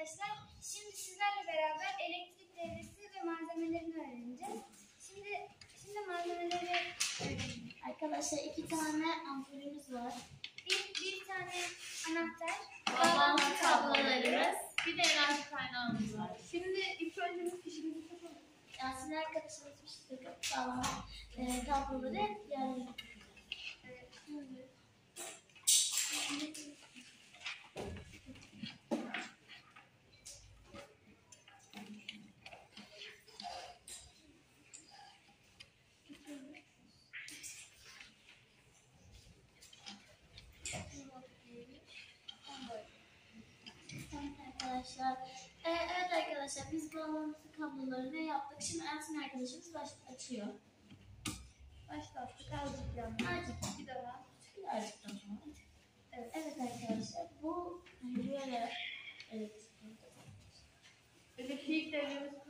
arkadaşlar. Şimdi sizlerle beraber elektrik devresi ve malzemelerini öğreneceğiz. Şimdi malzemeleri öğrenelim. Arkadaşlar 2 tane ampulümüz var. Bir tane anahtar. Bağlantı kablolarımız. Bir de enerji kaynağımız var. Şimdi ilk önce biz fişimizi takalım. Yasin arkadaşımız bir şey takıp bağlantı kabloları yerine arkadaşlar. Evet arkadaşlar biz bağlantı kablolarını yaptık. Şimdi Ersin arkadaşımız açıyor. Başlattık. Azıcık yandı. Azıcık. Bir daha. Birazcık daha. Evet arkadaşlar bu böyle evet. Elektrik devremiz